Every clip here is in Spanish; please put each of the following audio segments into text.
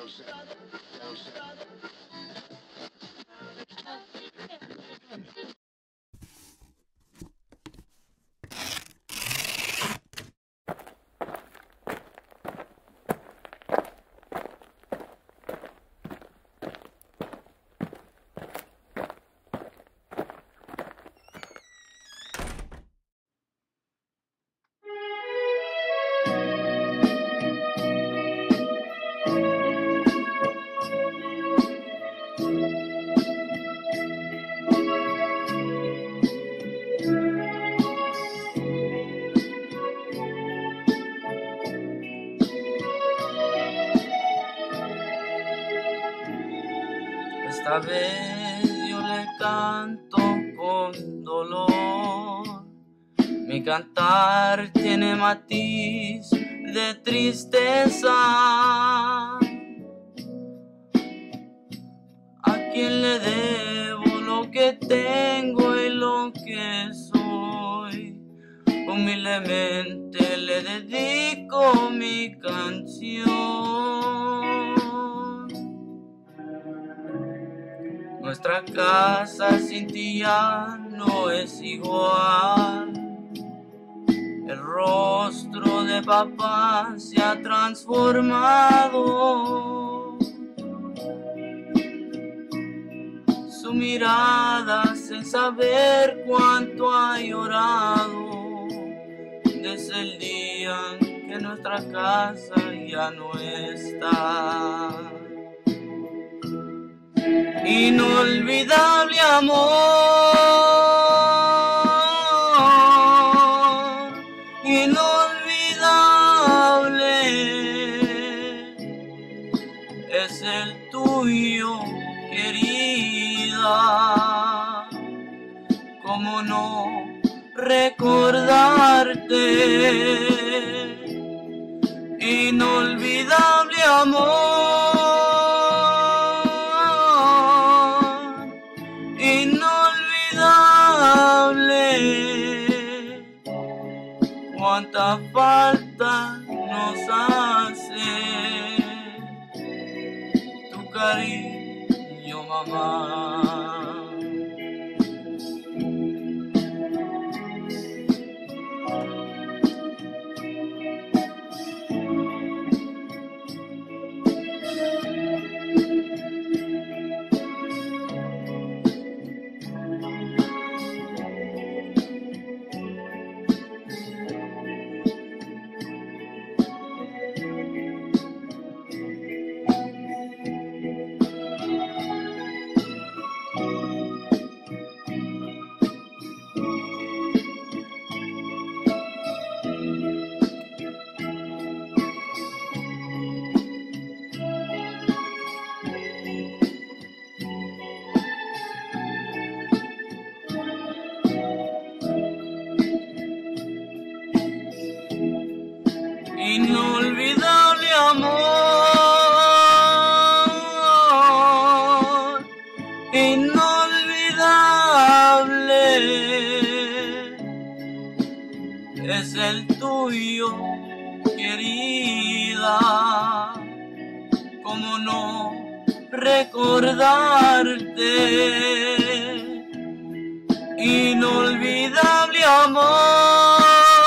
Esta vez yo le canto con dolor, mi cantar tiene matiz de tristeza. ¿A quién le debo lo que tengo y lo que soy? Humildemente le dedico mi canción. Nuestra casa sin ti ya no es igual. El rostro de papá se ha transformado. Su mirada sin saber cuánto ha llorado desde el día que nuestra casa ya no está. Inolvidable amor, inolvidable es el tuyo, querida. ¿Cómo no recordarte? Inolvidable amor, inolvidable. Cuánta falta nos hace tu cariño, mamá. Inolvidable amor, inolvidable es el tuyo, querida. ¿Cómo no recordarte? Inolvidable amor,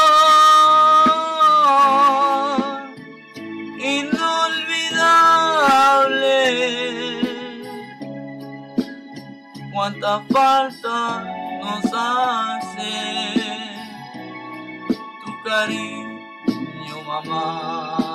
inolvidable. Cuánta falta nos hace tu cariño, mamá.